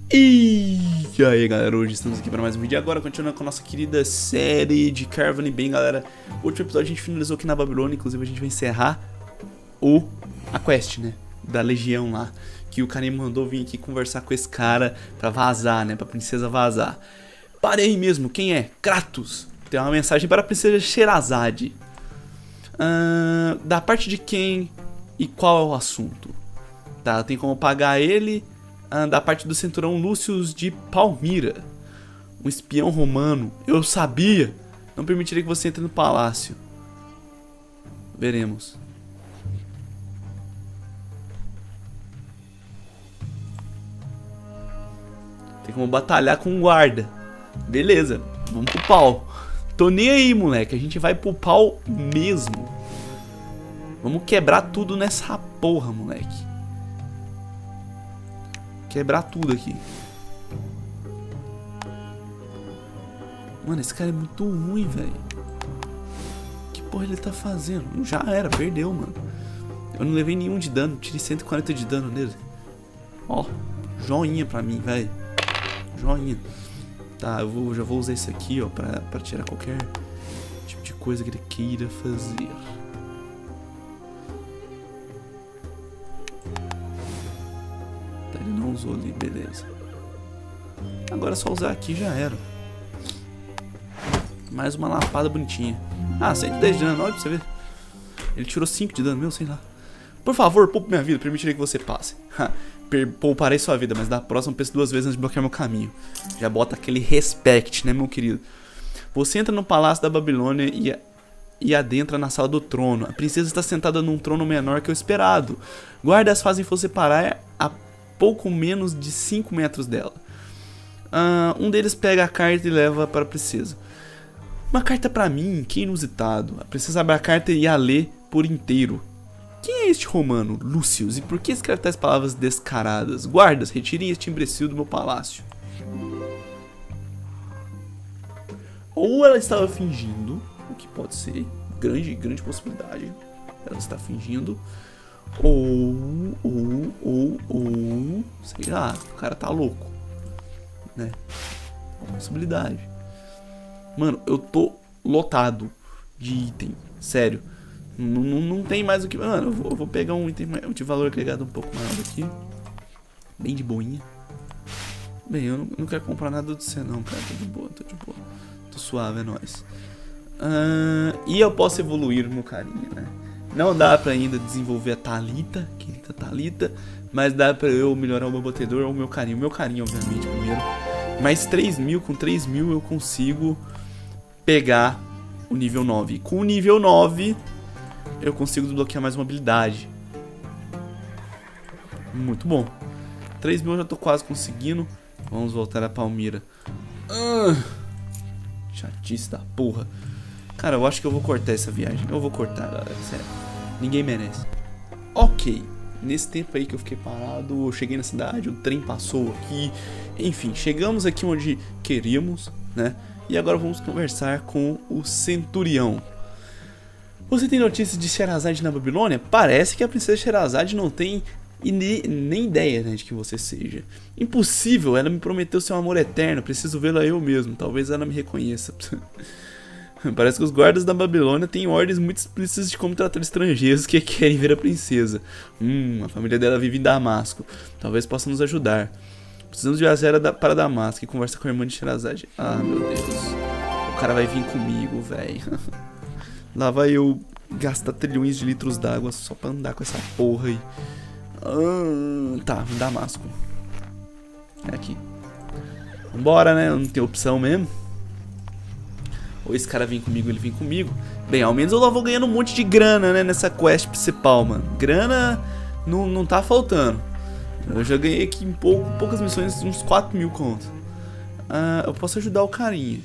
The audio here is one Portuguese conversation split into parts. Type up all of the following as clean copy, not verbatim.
E aí galera, hoje estamos aqui para mais um vídeo. Agora continuando com a nossa querida série de Caravan. Bem galera, o último episódio a gente finalizou aqui na Babilônia. Inclusive a gente vai encerrar a quest, né, da legião lá, que o Karim mandou vir aqui conversar com esse cara pra vazar, né, pra princesa vazar. Parei mesmo, quem é? Kratos. Tem uma mensagem para a princesa Sherazade. Da parte de quem e qual é o assunto? Tá, tem como pagar ele. Da parte do cinturão Lúcius de Palmira, um espião romano. Eu sabia. Não permitirei que você entre no palácio. Veremos. Tem como batalhar com um guarda. Beleza, vamos pro pau. Tô nem aí, moleque. A gente vai pro pau mesmo. Vamos quebrar tudo nessa porra, moleque. Quebrar tudo aqui. Mano, esse cara é muito ruim, velho. Que porra ele tá fazendo? Já era, perdeu, mano. Eu não levei nenhum de dano. Tirei 140 de dano nele. Ó, joinha pra mim, velho. Joinha. Tá, eu já vou usar esse aqui, ó, pra tirar qualquer tipo de coisa que ele queira fazer. Ele não usou ali, beleza. Agora é só usar aqui, já era. Mais uma lapada bonitinha. Ah, 110 de dano, olha pra você ver. Ele tirou 5 de dano, meu, sei lá. Por favor, poupe minha vida, permitirei que você passe. Pouparei sua vida, mas da próxima penso 2 vezes antes de bloquear meu caminho. Já bota aquele respect, né, meu querido. Você entra no palácio da Babilônia e adentra na sala do trono. A princesa está sentada num trono menor que o esperado. Guardas fazem você parar a pouco menos de 5 metros dela. Um deles pega a carta e leva para a princesa. Uma carta para mim, que inusitado. A princesa abre a carta e a lê por inteiro. Quem é este romano, Lúcius? E por que escreve tais palavras descaradas? Guardas, retirem este imbecil do meu palácio. Ou ela estava fingindo, o que pode ser, grande possibilidade. Ela está fingindo. Ou, sei lá, o cara tá louco, né? Possibilidade. Mano, eu tô lotado de item, sério. Não tem mais o que... Mano, eu vou pegar um item de valor agregado um pouco maior aqui. Bem de boinha. Bem, eu não quero comprar nada de você não, cara. Tô de boa. Tô suave, é nóis. E eu posso evoluir meu carinha, né? Não dá pra ainda desenvolver a Thalita, querida Thalita, mas dá pra eu melhorar o meu batedor ou o meu carinho. O meu carinho, obviamente, primeiro. Mais 3.000, com 3.000 eu consigo pegar o nível 9. Com o nível 9, eu consigo desbloquear mais uma habilidade. Muito bom. 3.000 eu já tô quase conseguindo. Vamos voltar a Palmira. Chatice da porra. Cara, eu acho que eu vou cortar essa viagem. Eu vou cortar, galera, sério. Ninguém merece. Ok. Nesse tempo aí que eu fiquei parado, eu cheguei na cidade, o trem passou aqui. Enfim, chegamos aqui onde queríamos, né? E agora vamos conversar com o Centurião. Você tem notícias de Sherazade na Babilônia? Parece que a princesa Sherazade não tem nem ideia, né, de que você seja. Impossível, ela me prometeu seu amor eterno. Preciso vê-la eu mesmo, talvez ela me reconheça. Parece que os guardas da Babilônia têm ordens muito explícitas de como tratar estrangeiros que querem ver a princesa. A família dela vive em Damasco. Talvez possa nos ajudar. Precisamos viajar para Damasco e conversa com a irmã de Sherazade. Ah, meu Deus. O cara vai vir comigo, velho. Lá vai eu gastar trilhões de litros d'água só pra andar com essa porra aí. Tá, Damasco. É aqui. Vambora, né? Não tem opção mesmo. Ou esse cara vem comigo, ele vem comigo. Bem, ao menos eu lá vou ganhando um monte de grana, né, nessa quest principal, mano. Grana não tá faltando. Eu já ganhei aqui em poucas missões uns 4.000 conto. Eu posso ajudar o carinha.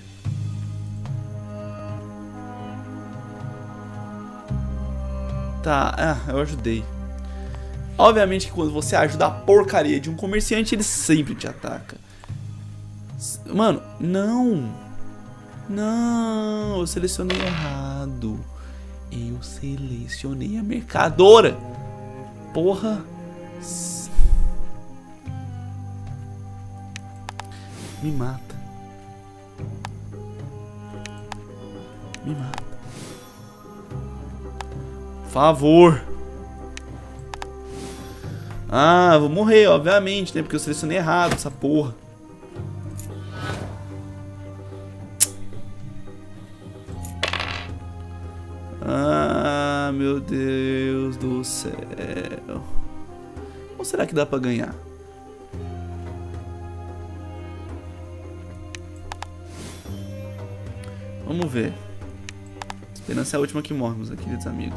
Tá, eu ajudei. Obviamente que quando você ajuda a porcaria de um comerciante, ele sempre te ataca. Mano, não, eu selecionei errado. Eu selecionei a mercadora. Porra. Me mata. Me mata. Por favor. Ah, vou morrer, obviamente, né? Porque eu selecionei errado essa porra. Ah, meu Deus do céu. Ou será que dá pra ganhar? Vamos ver. Esperança é a última que morre, meus queridos amigos.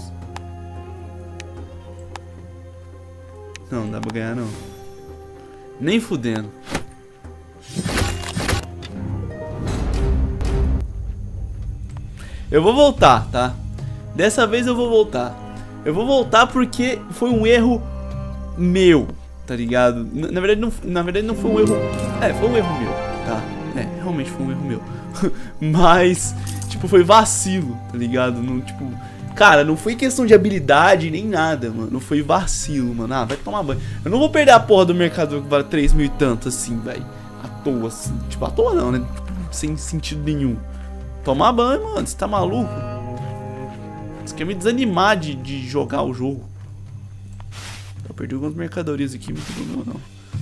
Não dá pra ganhar, não. Nem fudendo. Eu vou voltar, tá? Dessa vez eu vou voltar. Eu vou voltar porque foi um erro meu, tá ligado? Na verdade não foi um erro... É, foi um erro meu, tá? É, realmente foi um erro meu. Mas, tipo, foi vacilo, tá ligado? Não, tipo... Cara, não foi questão de habilidade nem nada, mano. Não foi vacilo, mano. Ah, vai tomar banho. Eu não vou perder a porra do mercador que vale 3 mil e tanto assim, velho. À toa, assim. Tipo, à toa não, né? Tipo, sem sentido nenhum. Tomar banho, mano. Você tá maluco? Você quer me desanimar de jogar o jogo. Eu perdi algumas mercadorias aqui, não tem problema não.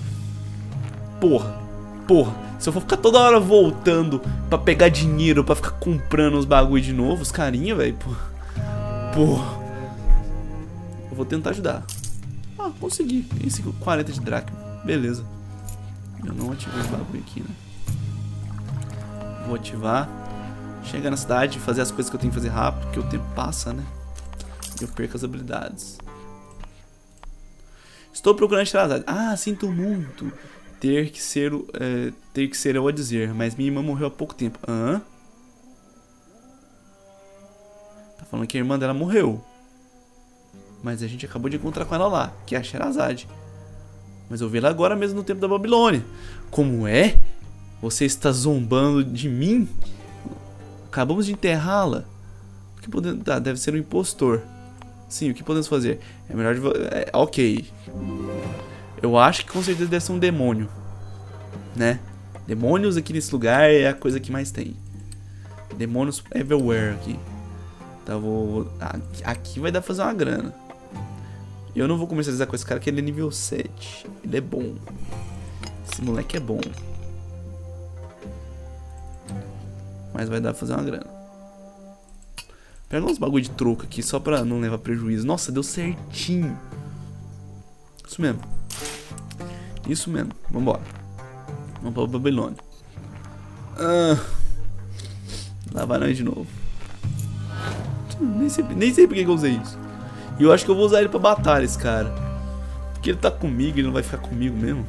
Porra. Se eu for ficar toda hora voltando pra pegar dinheiro, pra ficar comprando os bagulho de novo, os carinha, velho, porra. Eu vou tentar ajudar. Ah, consegui. Esse 40 de dracma. Beleza. Eu não ativei os bagulho aqui, né? Vou ativar. Chegar na cidade, fazer as coisas que eu tenho que fazer rápido, porque o tempo passa, né? E eu perco as habilidades. Estou procurando Sherazade. Ah, sinto muito ter que ser eu a dizer, mas minha irmã morreu há pouco tempo. Hã? Tá falando que a irmã dela morreu. Mas a gente acabou de encontrar com ela lá, que é a Sherazade. Mas eu vi ela agora mesmo no tempo da Babilônia. Como é? Você está zombando de mim? Acabamos de enterrá-la. O que podemos... Ah, deve ser um impostor. Sim, o que podemos fazer? É melhor de... ok. Eu acho que com certeza deve ser um demônio. Né? Demônios aqui nesse lugar é a coisa que mais tem. Demônios everywhere aqui. Então eu vou... Aqui vai dar pra fazer uma grana. Eu não vou comercializar com esse cara, que ele é nível 7. Ele é bom. Esse moleque é bom. Mas vai dar pra fazer uma grana. Pega uns bagulho de troco aqui, só pra não levar prejuízo. Nossa, deu certinho. Isso mesmo. Isso mesmo. Vambora. Vamos pra Babilônia. Lá vai nós de novo. Nem sei por que eu usei isso. E eu acho que eu vou usar ele pra batalha, esse cara. Porque ele tá comigo, ele não vai ficar comigo mesmo.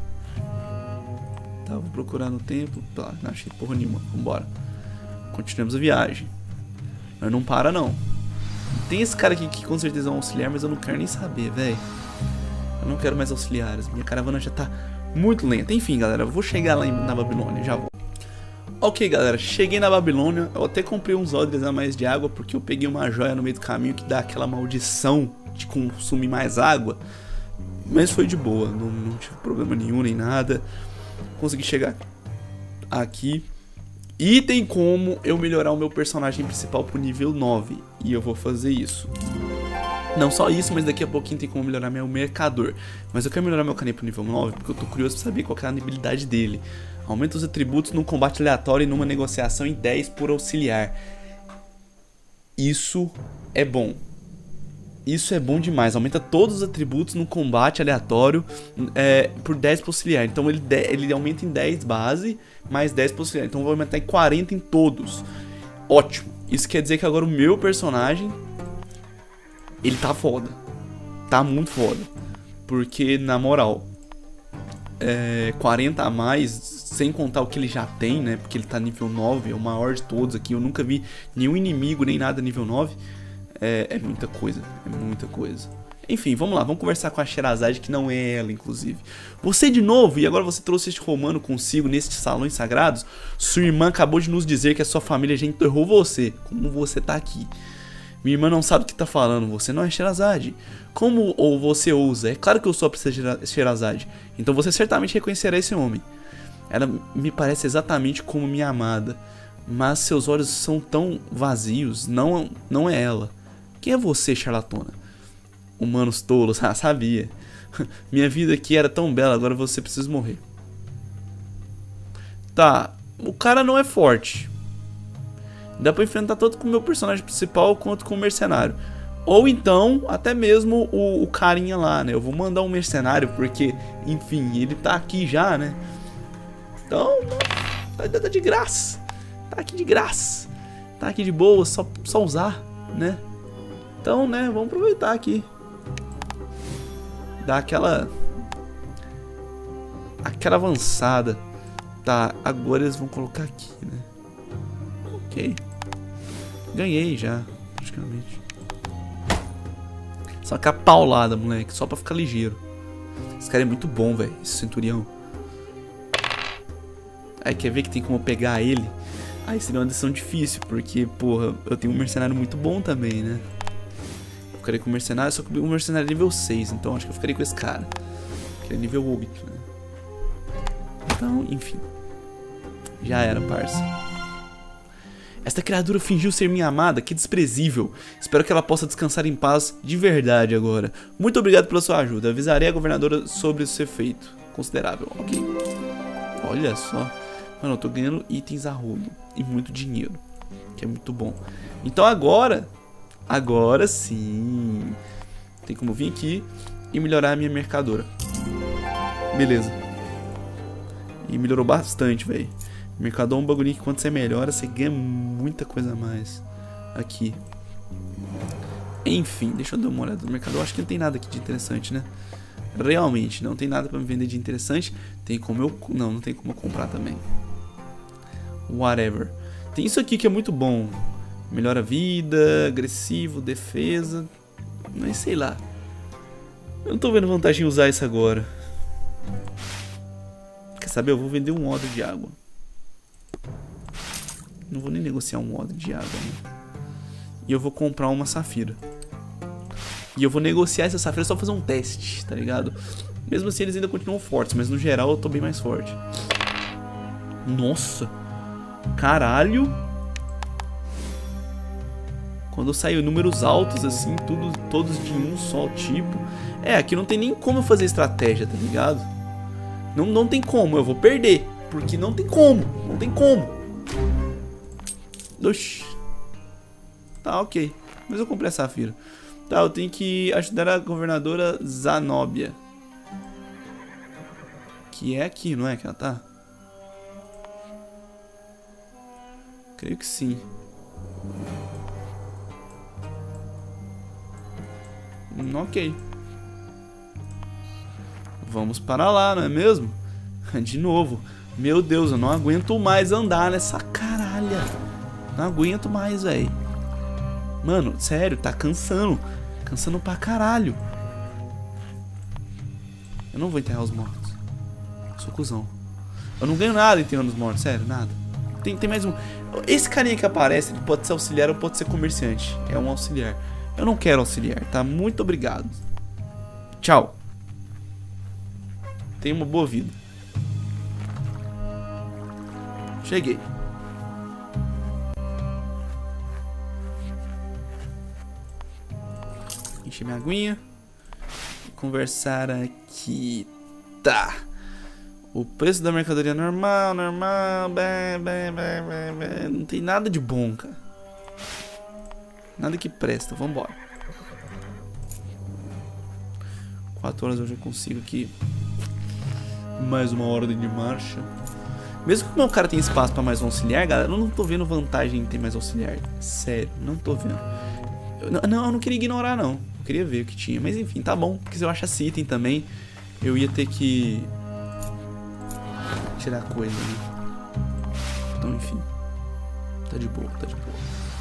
Tá, vou procurar no tempo. Tá, não achei porra nenhuma. Vambora. Continuamos a viagem. Mas não para, não. Tem esse cara aqui que com certeza é um auxiliar, mas eu não quero nem saber, velho. Eu não quero mais auxiliares. Minha caravana já tá muito lenta. Enfim, galera, eu vou chegar lá na Babilônia. Já vou. Ok, galera, cheguei na Babilônia. Eu até comprei uns odres a mais de água, porque eu peguei uma joia no meio do caminho que dá aquela maldição de consumir mais água. Mas foi de boa, não tive problema nenhum nem nada. Consegui chegar aqui. E tem como eu melhorar o meu personagem principal pro nível 9. E eu vou fazer isso. Não só isso, mas daqui a pouquinho tem como melhorar meu mercador. Mas eu quero melhorar meu canê pro nível 9 porque eu tô curioso pra saber qual é a habilidade dele. Aumenta os atributos num combate aleatório e numa negociação em 10 por auxiliar. Isso é bom. Isso é bom demais. Aumenta todos os atributos num combate aleatório por 10 por auxiliar. Então ele aumenta em 10 base, mais 10 por auxiliar. Então eu vou aumentar em 40 em todos. Ótimo. Isso quer dizer que agora o meu personagem... ele tá foda. Tá muito foda. Porque, na moral... 40 a mais, sem contar o que ele já tem, né? Porque ele tá nível 9, é o maior de todos aqui. Eu nunca vi nenhum inimigo, nem nada nível 9. É muita coisa, é muita coisa. Enfim, vamos lá, vamos conversar com a Sherazade, que não é ela, inclusive. Você de novo, e agora você trouxe este romano consigo nestes salões sagrados? Sua irmã acabou de nos dizer que a sua família já enterrou você. Como você tá aqui? Minha irmã não sabe o que tá falando, você não é Sherazade. Como ou você ousa? É claro que eu sou a princesa Sherazade. Então você certamente reconhecerá esse homem. Ela me parece exatamente como minha amada, mas seus olhos são tão vazios. Não é ela. Quem é você, charlatona? Humanos tolos, ah, sabia. Minha vida aqui era tão bela, agora você precisa morrer. Tá, o cara não é forte. Dá pra enfrentar tanto com o meu personagem principal quanto com o mercenário. Ou então, até mesmo o carinha lá, né? Eu vou mandar um mercenário porque, enfim, ele tá aqui já, né? Então, tá de graça. Tá aqui de graça. Tá aqui de boa, só usar, né? Então, né, vamos aproveitar aqui. Dar aquela avançada. Tá, agora eles vão colocar aqui, né? Ok. Ganhei já, praticamente. Só que a paulada, moleque. Só pra ficar ligeiro. Esse cara é muito bom, velho. Esse centurião. Aí quer ver que tem como pegar ele? Aí seria uma decisão difícil. Porque, porra, eu tenho um mercenário muito bom também, né? Eu ficaria com o mercenário. Só que o mercenário é nível 6. Então acho que eu ficaria com esse cara. Que é nível 8, né? Então, enfim. Já era, parça. Esta criatura fingiu ser minha amada, que desprezível. Espero que ela possa descansar em paz de verdade agora. Muito obrigado pela sua ajuda. Avisarei a governadora sobre esse feito considerável. Ok. Olha só. Mano, eu tô ganhando itens a rodo. E muito dinheiro. Que é muito bom. Então agora sim. Tem como vir aqui e melhorar a minha mercadora. Beleza. E melhorou bastante, velho. Mercador é um bagulho que quando você melhora, você ganha muita coisa a mais. Aqui. Enfim, deixa eu dar uma olhada no mercador. Acho que não tem nada aqui de interessante, né? Realmente, não tem nada pra me vender de interessante. Tem como eu... Não tem como eu comprar também. Whatever. Tem isso aqui que é muito bom. Melhora a vida, agressivo, defesa. Mas sei lá. Eu não tô vendo vantagem em usar isso agora. Quer saber? Eu vou vender um odre de água. Não vou nem negociar um odre de água, né? E eu vou comprar uma safira. E eu vou negociar essa safira só pra fazer um teste, tá ligado? Mesmo assim eles ainda continuam fortes, mas no geral eu tô bem mais forte. Nossa! Caralho! Quando saiu números altos assim, todos de um só tipo. É, aqui não tem nem como eu fazer estratégia, tá ligado? Não tem como, eu vou perder. Porque não tem como, não tem como. Oxi. Tá, ok. Mas eu comprei a safira. Tá, eu tenho que ajudar a governadora Zanóbia. Que é aqui, não é que ela tá? Creio que sim. Ok. Vamos para lá, não é mesmo? De novo. Meu Deus, eu não aguento mais andar nessa caralha. Não aguento mais, velho. Mano, sério, tá cansando. Cansando pra caralho. Eu não vou enterrar os mortos. Sou cuzão. Eu não ganho nada enterrando os mortos, sério, nada. Tem mais um. Esse carinha que aparece, ele pode ser auxiliar ou pode ser comerciante. É um auxiliar. Eu não quero auxiliar, tá? Muito obrigado. Tchau. Tenha uma boa vida. Cheguei. Encher minha aguinha. Conversar aqui. Tá. O preço da mercadoria normal. Não tem nada de bom, cara. Nada que presta. Vambora. 4 horas eu já consigo aqui. Mais uma ordem de marcha. Mesmo que o meu cara tenha espaço pra mais um auxiliar, galera, eu não tô vendo vantagem em ter mais auxiliar. Sério, não tô vendo. Eu não queria ignorar, não. Eu queria ver o que tinha. Mas enfim, tá bom. Porque se eu achasse item também, eu ia ter que tirar coisa, né? Então, enfim. Tá de boa, tá de boa.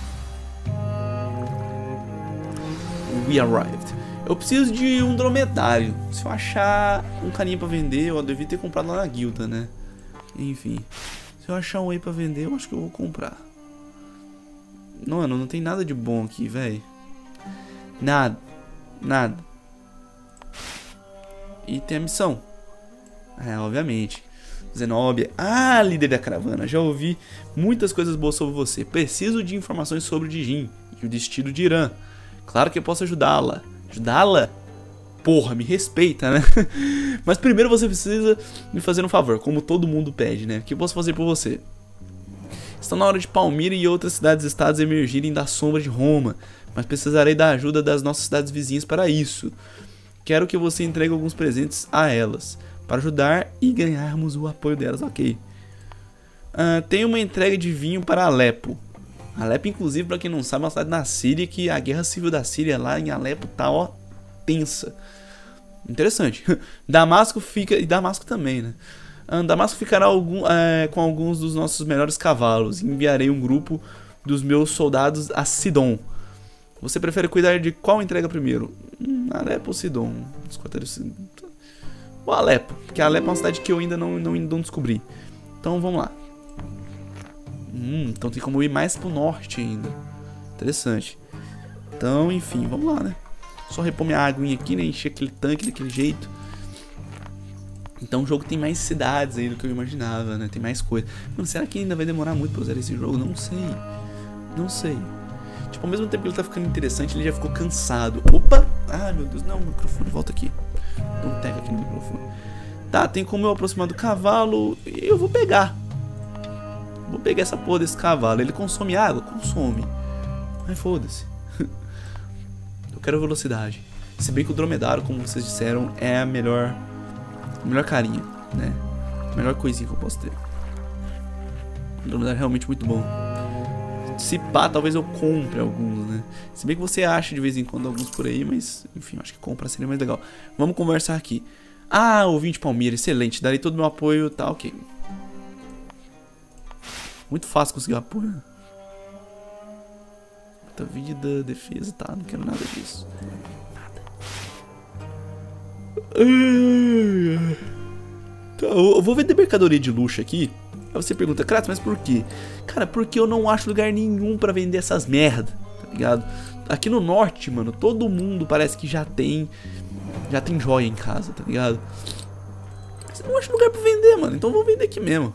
We arrived. Eu preciso de um dromedário. Se eu achar um carinha pra vender, eu devia ter comprado lá na guilda, né? Enfim. Se eu achar um aí pra vender, eu acho que eu vou comprar. Não tem nada de bom aqui, velho. Nada. E tem a missão. É, obviamente. Zenobia. Ah, líder da caravana. Já ouvi muitas coisas boas sobre você. Preciso de informações sobre o Dijin e o destino de Irã. Claro que eu posso ajudá-la. Ajudá-la? Porra, me respeita, né? Mas primeiro você precisa me fazer um favor, como todo mundo pede, né? O que eu posso fazer por você? Está na hora de Palmira e outras cidades-estados emergirem da sombra de Roma, mas precisarei da ajuda das nossas cidades vizinhas para isso. Quero que você entregue alguns presentes a elas, para ajudar e ganharmos o apoio delas, ok. Tem uma entrega de vinho para Alepo. Alepo, inclusive, para quem não sabe, é uma cidade na Síria, que a guerra civil da Síria lá em Alepo tá, ó, tensa. Interessante. Damasco fica... E Damasco também, né? Damasco ficará com alguns dos nossos melhores cavalos. Enviarei um grupo dos meus soldados a Sidon. Você prefere cuidar de qual entrega primeiro? Alepo ou Sidon? Ou Alepo, porque Alepo é uma cidade que eu ainda não descobri. Então vamos lá. Então tem como ir mais pro norte ainda. Interessante. Então, enfim, vamos lá, né? Só repor minha aguinha aqui, né? Encher aquele tanque daquele jeito. Então o jogo tem mais cidades aí do que eu imaginava, né? Tem mais coisa. Mano, será que ainda vai demorar muito pra usar esse jogo? Não sei. Não sei. Tipo, ao mesmo tempo que ele tá ficando interessante, ele já ficou cansado. Opa! Ah, meu Deus. Não, o microfone. Volta aqui. Não pega aqui no microfone. Tá, tem como eu aproximar do cavalo. E eu vou pegar. Vou pegar essa porra desse cavalo. Ele consome água? Consome. Mas foda-se. Eu quero velocidade. Se bem que o dromedário, como vocês disseram, é a melhor carinha, né? A melhor coisinha que eu posso ter. O dromedário é realmente muito bom. Se pá, talvez eu compre alguns, né? Se bem que você acha de vez em quando alguns por aí, mas enfim, acho que comprar seria mais legal. Vamos conversar aqui. Ah, ouvinte Palmira, excelente. Darei todo o meu apoio, tá ok. Muito fácil conseguir apoio. Muita vida, defesa, tá? Não quero nada disso. Tá, eu vou vender mercadoria de luxo aqui. Aí você pergunta, Kratos, mas por quê? Cara, porque eu não acho lugar nenhum pra vender essas merda, tá ligado? Aqui no norte, mano, todo mundo parece que já tem joia em casa, tá ligado? Você não acha lugar pra vender, mano, então eu vou vender aqui mesmo.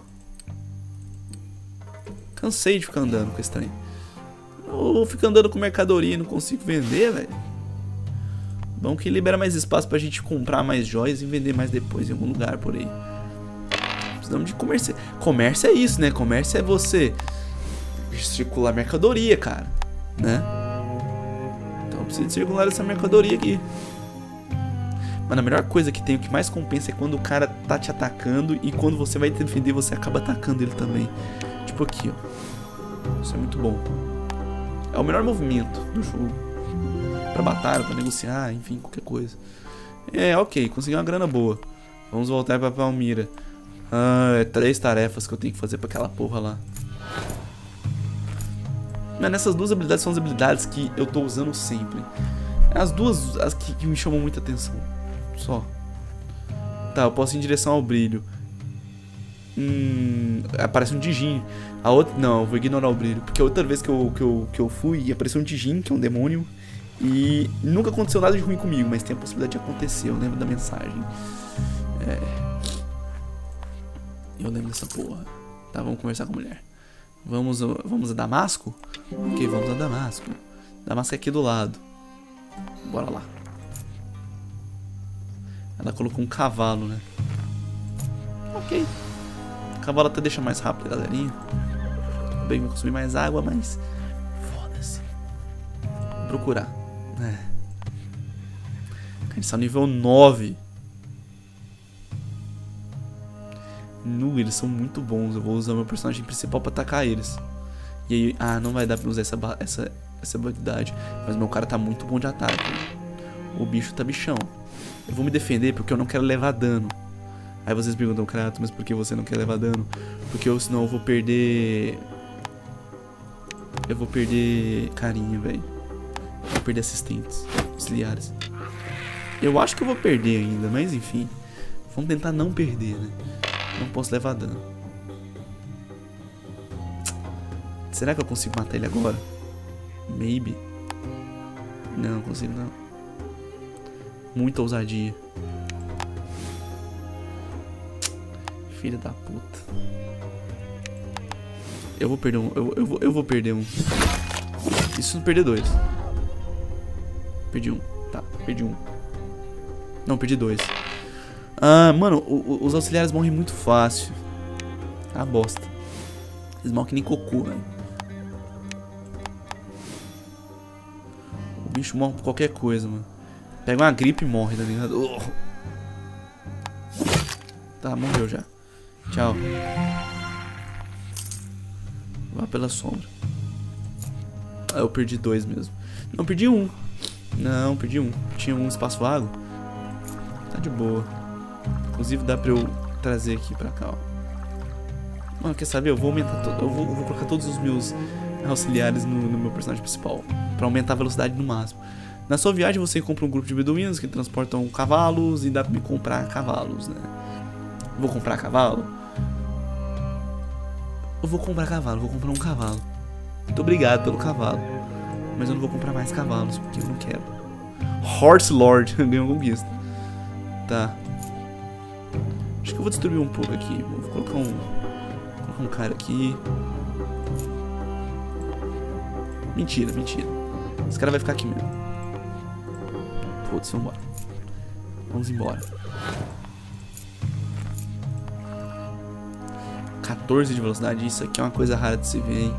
Cansei de ficar andando com esse trem. Eu fico andando com mercadoria e não consigo vender, velho. Bom que libera mais espaço pra gente comprar mais joias e vender mais depois em algum lugar por aí. Precisamos de comércio. Comércio é isso, né? Comércio é você circular mercadoria, cara, né? Então eu preciso circular essa mercadoria aqui. Mano, a melhor coisa que tem, o que mais compensa é quando o cara tá te atacando e quando você vai defender, você acaba atacando ele também. Tipo aqui, ó. Isso é muito bom. É o melhor movimento do jogo. Pra batalha, pra negociar, enfim, qualquer coisa. É, ok, consegui uma grana boa. Vamos voltar pra Palmira. É 3 tarefas que eu tenho que fazer pra aquela porra lá. Mas nessas duas habilidades são as habilidades que eu tô usando sempre. As duas as que me chamam muita atenção. Só. Tá, eu posso ir em direção ao brilho. Aparece um Dijin. A outra. Não, eu vou ignorar o brilho. Porque a outra vez que eu fui, apareceu um Dijin, que é um demônio. E nunca aconteceu nada de ruim comigo, mas tem a possibilidade de acontecer. Eu lembro da mensagem. Eu lembro dessa porra. Tá, vamos conversar com a mulher. Vamos a Damasco? Ok, vamos a Damasco. Damasco é aqui do lado. Bora lá. Ela colocou um cavalo, né? Ok. O cavalo até deixa mais rápido, galerinha. Tudo bem, vai consumir mais água, mas... foda-se. Vou procurar. A gente está no nível 9. Eles são muito bons. Eu vou usar o meu personagem principal pra atacar eles. E aí, não vai dar pra usar essa habilidade. Mas meu cara tá muito bom de ataque. O bicho tá bichão. Eu vou me defender porque eu não quero levar dano. Aí vocês perguntam, Kratos, mas por que você não quer levar dano? Porque senão eu vou perder... carinha, velho. Eu vou perder assistentes auxiliares. Eu acho que eu vou perder ainda, mas enfim. Vamos tentar não perder, né? Não posso levar dano. Será que eu consigo matar ele agora? Maybe. Não consigo não. Muita ousadia. Filha da puta. Eu vou perder um. Eu vou perder um. Isso não perder dois. Perdi um. Tá, perdi um. Não, perdi dois. Ah, mano, os auxiliares morrem muito fácil. Ah, bosta. Eles morrem que nem cocô, velho. O bicho morre por qualquer coisa, mano. Pega uma gripe e morre, tá ligado? Oh. Tá, morreu já. Tchau. Vá pela sombra. Ah, eu perdi dois mesmo. Não, perdi um. Não, perdi um. Tinha um espaço vago. Tá de boa. Inclusive dá pra eu trazer aqui pra cá, ó. Mano, quer saber? Eu vou aumentar todo. Eu vou colocar todos os meus auxiliares no meu personagem principal. Pra aumentar a velocidade no máximo. Na sua viagem você compra um grupo de beduínos que transportam cavalos. E dá pra me comprar cavalos, né? Vou comprar cavalo? Eu vou comprar cavalo, vou comprar um cavalo. Muito obrigado pelo cavalo. Mas eu não vou comprar mais cavalos, porque eu não quero. Horse Lord, ganhou conquista. Tá. Acho que eu vou destruir um pouco aqui. Vou colocar um cara aqui. Mentira, mentira. Esse cara vai ficar aqui mesmo. Foda-se, vambora. Vamos embora. 14 de velocidade, isso aqui é uma coisa rara de se ver, hein?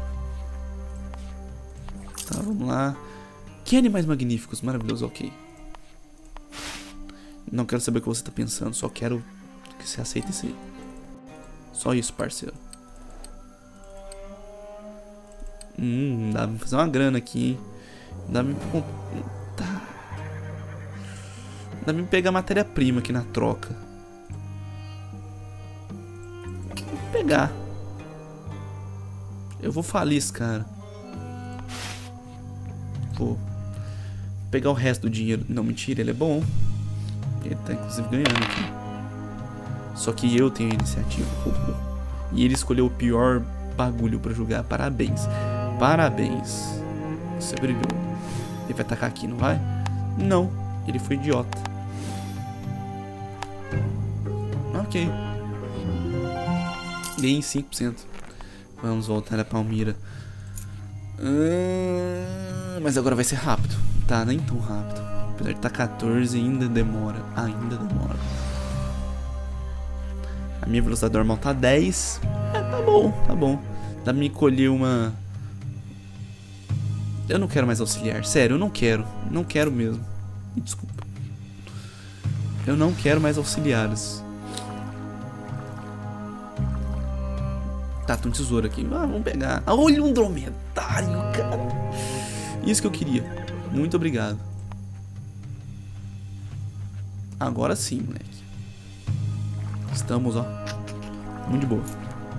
Tá, vamos lá. Que animais magníficos, maravilhoso, ok. Não quero saber o que você tá pensando, só quero que você aceite isso aí. Só isso, parceiro. Dá pra fazer uma grana aqui, hein? Dá pra pegar matéria-prima aqui na troca. Vou pegar. Eu vou falir esse cara. Vou pegar o resto do dinheiro. Não, mentira, ele é bom. Ele tá inclusive ganhando aqui. Só que eu tenho a iniciativa. E ele escolheu o pior bagulho pra jogar. Parabéns. Parabéns. Você brilhou. Ele vai atacar aqui, não vai? Não. Ele foi idiota. Ok. Ganhei 5%. Vamos voltar a Palmira. Mas agora vai ser rápido. Tá, nem tão rápido. Apesar de estar 14, ainda demora. Ainda demora. A minha velocidade normal tá 10. Tá bom, tá bom. Dá pra me colher uma... Eu não quero mais auxiliar. Sério, eu não quero. Não quero mesmo. Me desculpa. Eu não quero mais auxiliares. Tá, tem um tesouro aqui. Ah, vamos pegar. Ah, olha um dromedário, cara. Isso que eu queria. Muito obrigado. Agora sim, moleque. Estamos, ó. Muito de boa.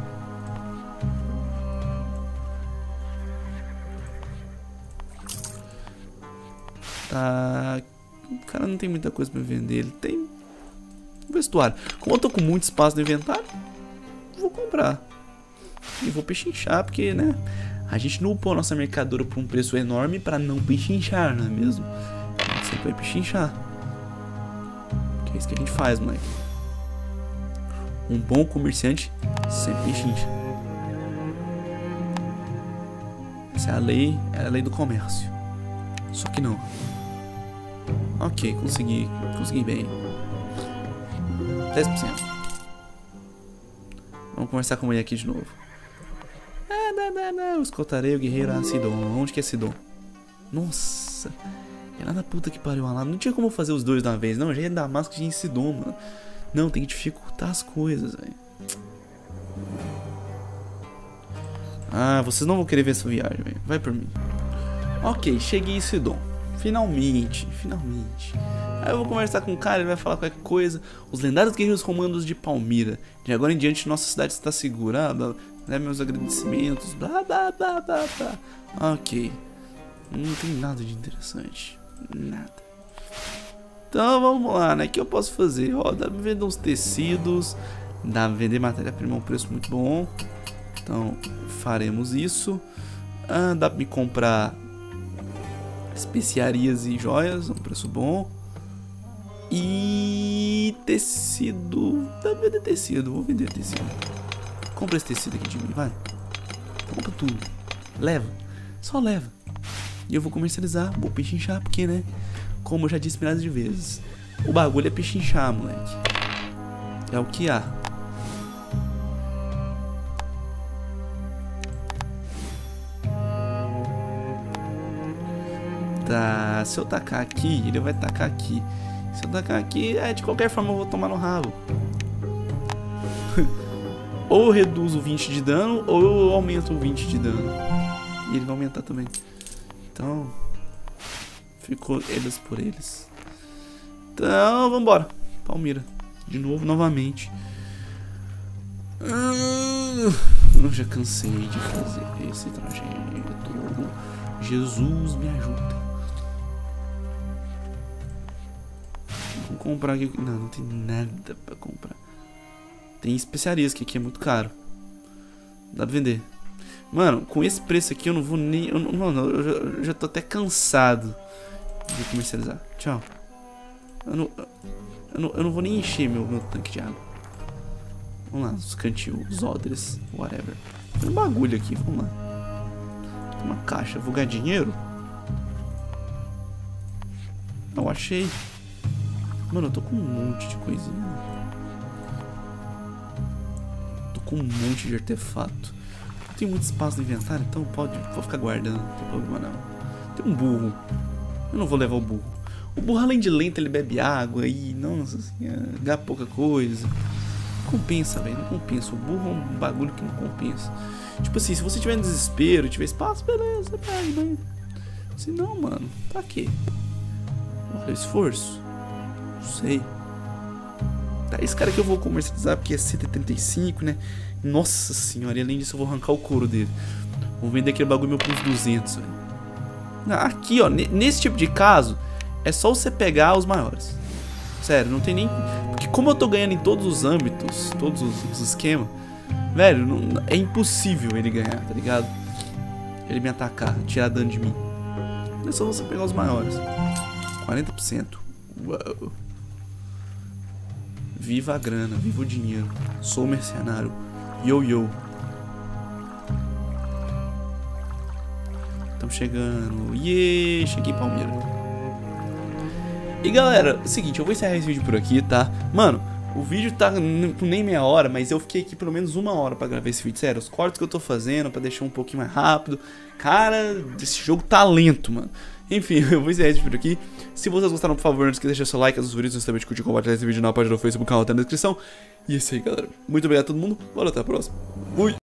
Tá. O cara não tem muita coisa pra vender. Ele tem vestuário. Como eu tô com muito espaço no inventário, vou comprar. E vou pechinchar, porque, né? A gente não upou a nossa mercadoria por um preço enorme pra não pechinchar, não é mesmo? A gente sempre vai pechinchar. Que é isso que a gente faz, moleque. Um bom comerciante sempre pechincha. Essa é a lei do comércio. Só que não. Ok, consegui bem. 10%. Vamos conversar com a mulher aqui de novo. Eu escoltarei o guerreiro a Sidon. Onde que é Sidon? Nossa. É lá na puta que pariu lá. Não tinha como fazer os dois de uma vez, não. Já ia dar máscara de Sidon, mano. Não, tem que dificultar as coisas, velho. Ah, vocês não vão querer ver essa viagem, velho. Vai por mim. Ok, cheguei em Sidon. Finalmente. Aí eu vou conversar com o cara, ele vai falar qualquer coisa. Os lendários guerreiros romanos de Palmira. De agora em diante, nossa cidade está segura. Né, meus agradecimentos. Blá, blá, blá, blá, blá. Ok. Não tem nada de interessante. Nada. Então vamos lá, né? O que eu posso fazer? Ó, dá pra vender uns tecidos. Dá pra vender matéria-prima a um preço muito bom. Então faremos isso. Dá pra me comprar especiarias e joias a um preço bom. E tecido. Dá pra vender tecido, vou vender tecido. Compra esse tecido aqui de mim, vai. Compra tudo. Leva. Só leva. E eu vou comercializar, vou pechinchar, porque, né? Como eu já disse milhares de vezes, o bagulho é pechinchar, moleque. É o que há. Tá, se eu tacar aqui, ele vai tacar aqui. Se eu tacar aqui, de qualquer forma eu vou tomar no rabo. Ou eu reduzo 20 de dano, ou eu aumento o 20 de dano. E ele vai aumentar também. Então, ficou eles por eles. Então, vambora. Palmira. De novo, novamente. Eu já cansei de fazer esse trajeto. Jesus me ajuda. Vou comprar aqui. Não tem nada pra comprar. Tem especiarias que aqui é muito caro. Dá pra vender. Mano, com esse preço aqui eu não vou nem... Eu já tô até cansado de comercializar. Tchau. Eu não vou nem encher meu tanque de água. Vamos lá, os cantil, os odres, whatever. Tem um bagulho aqui, vamos lá. Tem uma caixa, vou ganhar dinheiro? Não, achei. Mano, eu tô com um monte de coisinha. Tô com um monte de artefato. Não tem muito espaço no inventário, então vou ficar guardando, não tem problema não. Tem um burro. Eu não vou levar o burro. O burro, além de lento, ele bebe água e, nossa senhora, dá pouca coisa. Não compensa, velho, não compensa. O burro é um bagulho que não compensa. Tipo assim, se você tiver em desespero, tiver espaço, beleza, você pega, mas... Se não, mano, pra quê? Olha o esforço. Não sei. Tá, esse cara aqui eu vou comercializar porque é 135, né? Nossa senhora, e além disso eu vou arrancar o couro dele. Vou vender aquele bagulho meu por uns 200, velho. Aqui, ó, nesse tipo de caso, é só você pegar os maiores. Sério, não tem nem... Porque como eu tô ganhando em todos os âmbitos, todos os esquemas, velho, é impossível ele ganhar, tá ligado? Ele me atacar, tirar dano de mim. É só você pegar os maiores. 40%. Uau. Viva a grana, viva o dinheiro. Sou mercenário. Yo. Estamos chegando. Yeah, cheguei em Palmeira. E galera, é o seguinte, eu vou encerrar esse vídeo por aqui, tá? Mano, o vídeo tá com nem meia hora, mas eu fiquei aqui pelo menos 1 hora pra gravar esse vídeo. Sério, os cortes que eu tô fazendo pra deixar um pouquinho mais rápido. Cara, esse jogo tá lento, mano. Enfim, eu vou encerrar esse vídeo por aqui. Se vocês gostaram, por favor, não esqueça de deixar seu like, as favoritos, também de curtir e compartilhar esse vídeo na página do Facebook, canal, tá na descrição. E é isso aí, galera. Muito obrigado a todo mundo. Bora, até a próxima. Fui!